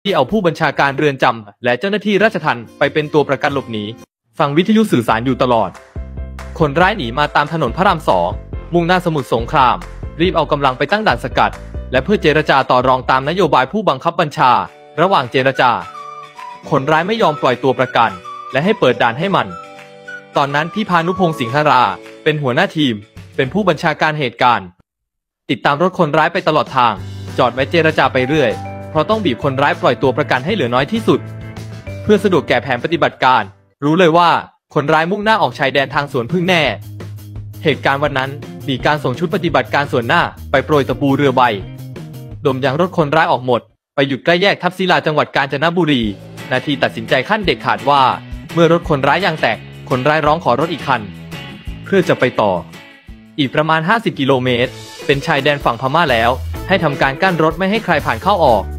ที่เอาผู้บัญชาการเรือนจำและเจ้าหน้าที่ราชทัณฑ์ไปเป็นตัวประกันหลบหนีฟังวิทยุสื่อสารอยู่ตลอดคนร้ายหนีมาตามถนนพระราม2มุ่งหน้าสมุทรสงครามรีบเอากำลังไปตั้งด่านสกัดและเพื่อเจรจาต่อรองตามนโยบายผู้บังคับบัญชาระหว่างเจรจาคนร้ายไม่ยอมปล่อยตัวประกันและให้เปิดด่านให้มันตอนนั้นพี่พานุพงศ์สิงหราเป็นหัวหน้าทีมเป็นผู้บัญชาการเหตุการณ์ติดตามรถคนร้ายไปตลอดทางจอดไว้เจรจาไปเรื่อยเพราะต้องบีบคนร้ายปล่อยตัวประกันให้เหลือน้อยที่สุดเพื่อสะดวกแก่แผนปฏิบัติการรู้เลยว่าคนร้ายมุ่งหน้าออกชายแดนทางสวนพึ่งแน่เหตุการณ์วันนั้นมีการส่งชุดปฏิบัติการส่วนหน้าไปโปรยตะปูเรือใบดมยางรถคนร้ายออกหมดไปหยุดใกล้แยกทับศิลาจังหวัดกาญจนบุรีนาทีตัดสินใจขั้นเด็ดขาดว่าเมื่อรถคนร้ายยางแตกคนร้ายร้องขอรถอีกคันเพื่อจะไปต่ออีกประมาณ50 กิโลเมตรเป็นชายแดนฝั่งพม่าแล้วให้ทำการกั้นรถไม่ให้ใครผ่านเข้าออก